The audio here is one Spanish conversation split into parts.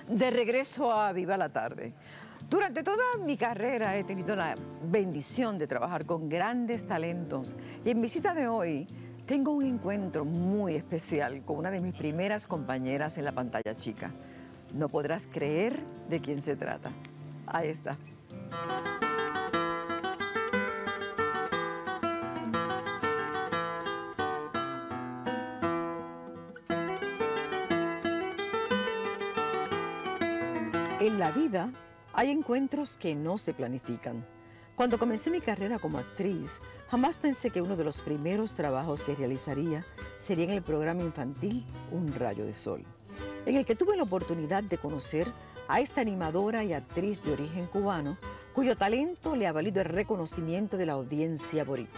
De regreso a Viva la Tarde. Durante toda mi carrera he tenido la bendición de trabajar con grandes talentos y en visita de hoy tengo un encuentro muy especial con una de mis primeras compañeras en la pantalla chica. No podrás creer de quién se trata. Ahí está. En la vida hay encuentros que no se planifican. Cuando comencé mi carrera como actriz, jamás pensé que uno de los primeros trabajos que realizaría sería en el programa infantil Un Rayo de Sol, en el que tuve la oportunidad de conocer a esta animadora y actriz de origen cubano, cuyo talento le ha valido el reconocimiento de la audiencia boricua.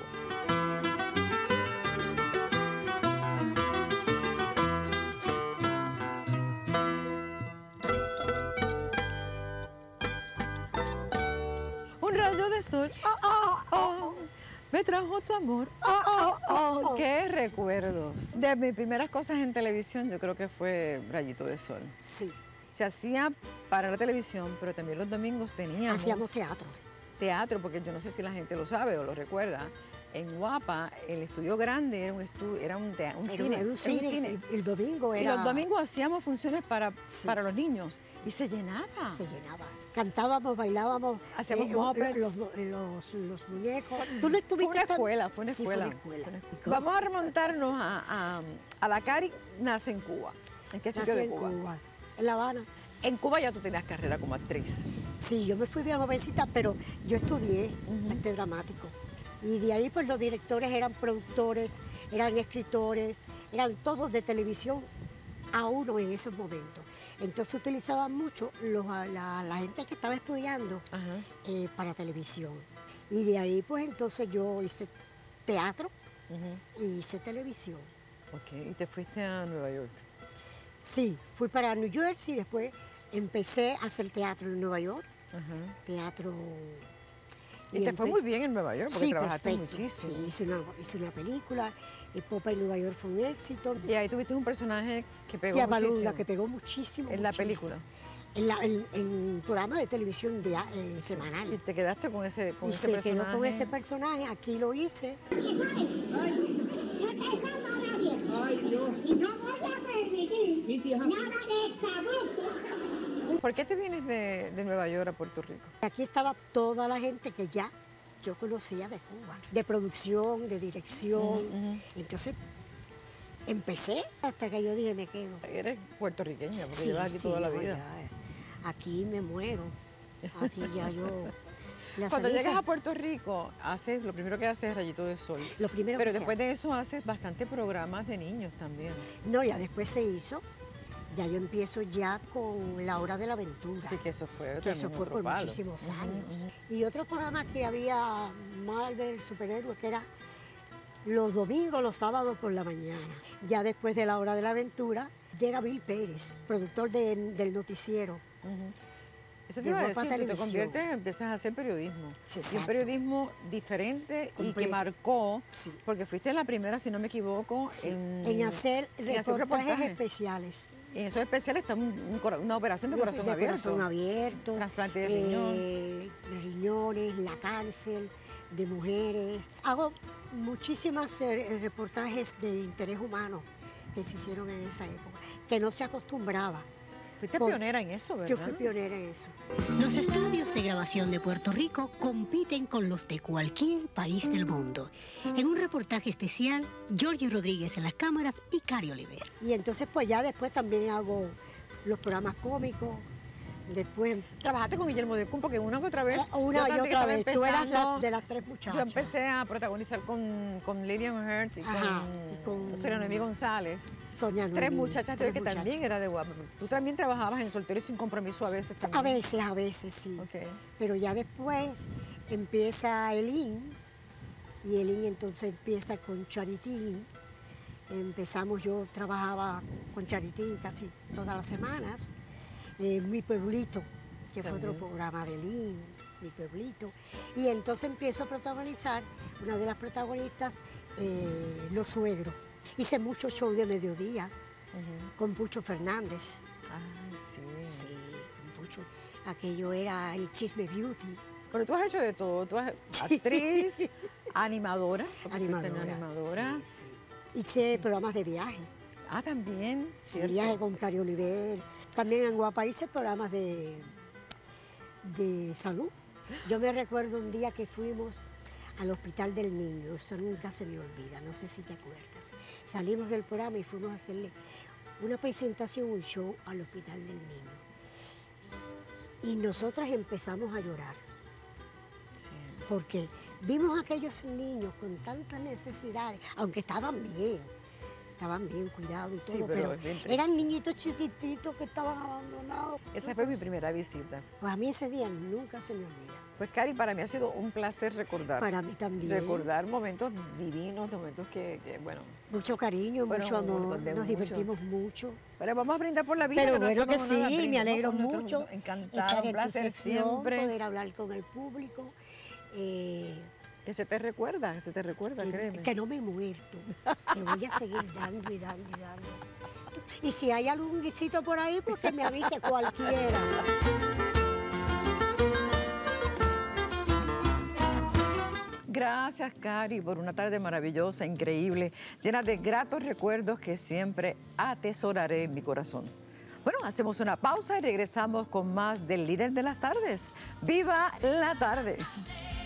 Un rayo de sol, me trajo tu amor, qué recuerdos. De mis primeras cosas en televisión yo creo que fue Rayito de Sol. Sí. Se hacía para la televisión, pero también los domingos teníamos... Hacíamos teatro. Teatro, porque yo no sé si la gente lo sabe o lo recuerda. En Guapa, el estudio grande era un cine. Era un cine. El domingo era... Y los domingos hacíamos funciones para los niños y se llenaba. Se llenaba. Cantábamos, bailábamos. Hacíamos moppets. Los muñecos. ¿Tú no estuviste? Fue una escuela. Sí, fue una escuela. Vamos a remontarnos a la Cari nace en Cuba. ¿En qué sitio de Cuba? En Cuba, en La Habana. En Cuba ya tú tenías carrera como actriz. Sí, yo me fui bien jovencita, pero yo estudié arte dramático. Y de ahí pues los directores eran productores, eran escritores, eran todos de televisión a uno en esos momentos. Entonces utilizaban mucho la gente que estaba estudiando para televisión. Y de ahí pues entonces yo hice teatro y hice televisión. Ok, ¿y te fuiste a Nueva York? Sí, fui para New Jersey y después empecé a hacer teatro en Nueva York. Teatro... Y te fue muy bien en Nueva York, porque sí, trabajaste perfecto. muchísimo. Sí, hice una película, Popa en Nueva York fue un éxito. Y ahí tuviste un personaje que pegó Tía muchísimo. Balula, que pegó muchísimo. ¿En la película? En un programa de televisión semanal. Y te quedaste con ese personaje. Y se quedó con ese personaje, aquí lo hice. ¿Por qué te vienes de Nueva York a Puerto Rico? Aquí estaba toda la gente que ya yo conocía de Cuba, de producción, de dirección. Entonces empecé hasta que yo dije, me quedo. Eres puertorriqueña, porque Sí, llevas aquí toda la vida. Ya, aquí me muero. Aquí ya yo... Cuando llegas a Puerto Rico, lo primero que haces es Rayito de Sol. Lo primero Pero que después de eso haces bastante programas de niños también. No, ya después se hizo. Ya yo empiezo ya con La Hora de la Aventura. Sí, que eso fue por muchísimos años. Y otro programa que había, Marvel, superhéroes, que era los domingos, los sábados por la mañana. Ya después de La Hora de la Aventura, llega Bill Pérez, productor del noticiero. Eso te iba a decir, tú te conviertes, empiezas a hacer periodismo. Sí, y un periodismo diferente y que marcó, porque fuiste la primera, si no me equivoco, en hacer reportajes especiales. En esos especiales está una operación de corazón abierto. Corazón abierto. Trasplante de riñón. Riñones, la cárcel, de mujeres. Hago muchísimos reportajes de interés humano que se hicieron en esa época, que no se acostumbraba. Fuiste pionera en eso, ¿verdad? Yo fui pionera en eso. Los estudios de grabación de Puerto Rico compiten con los de cualquier país del mundo. En un reportaje especial, Giorgio Rodríguez en las cámaras y Cari Oliver. Y entonces pues ya después también hago los programas cómicos. Después... ¿Trabajaste con Guillermo de Cun? Porque una y otra vez... Una y otra vez. Tú eras de las tres muchachas. Yo empecé a protagonizar con Lillian Hertz y con Sonia Noemí González. Sonia Noemí. Tres muchachas que también era de Guapa. Tú también trabajabas en Soltero y Sin Compromiso a veces también. A veces, sí. Okay. Pero ya después empieza Elín. Y Elín entonces empieza con Charitín. Yo trabajaba con Charitín casi todas las semanas. Mi Pueblito, que fue otro programa de Elín, Mi Pueblito. Y entonces empiezo a protagonizar, una de las protagonistas, Los Suegros. Hice muchos shows de mediodía con Pucho Fernández. Ah, sí. Sí. aquello era el Chisme Beauty. Pero tú has hecho de todo, tú has actriz, animadora. Animadora. Sí, sí. Hice programas de viaje. Ah, también. Sí, viaje con Cari Oliver. También en Guapa hice programas de salud. Yo me recuerdo un día que fuimos al Hospital del Niño, eso nunca se me olvida, no sé si te acuerdas. Salimos del programa y fuimos a hacerle una presentación, un show al Hospital del Niño. Y nosotras empezamos a llorar, porque vimos a aquellos niños con tantas necesidades, aunque estaban bien cuidados y todo, sí, pero eran niñitos chiquititos que estaban abandonados. Esa fue mi primera visita. Pues a mí ese día nunca se me olvida. Pues Cari, para mí ha sido un placer recordar. Para mí también. Recordar momentos divinos, momentos que bueno. Mucho cariño, mucho amor, nos divertimos mucho. Pero vamos a brindar por la vida. Pero bueno que sí, me alegro mucho. Encantada, un placer siempre. Poder hablar con el público. Que se te recuerda, créeme. Que no me he muerto, que voy a seguir dando y dando y dando. Entonces, y si hay algún guisito por ahí, pues que me avise cualquiera. Gracias, Cari, por una tarde maravillosa, increíble, llena de gratos recuerdos que siempre atesoraré en mi corazón. Bueno, hacemos una pausa y regresamos con más del Líder de las Tardes. ¡Viva la tarde!